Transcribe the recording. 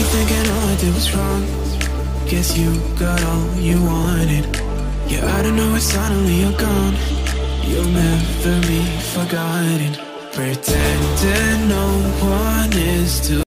thinking all I did was wrong. Guess you got all you wanted. Yeah, I don't know why suddenly you're gone. You'll never be forgotten. Pretending no one is to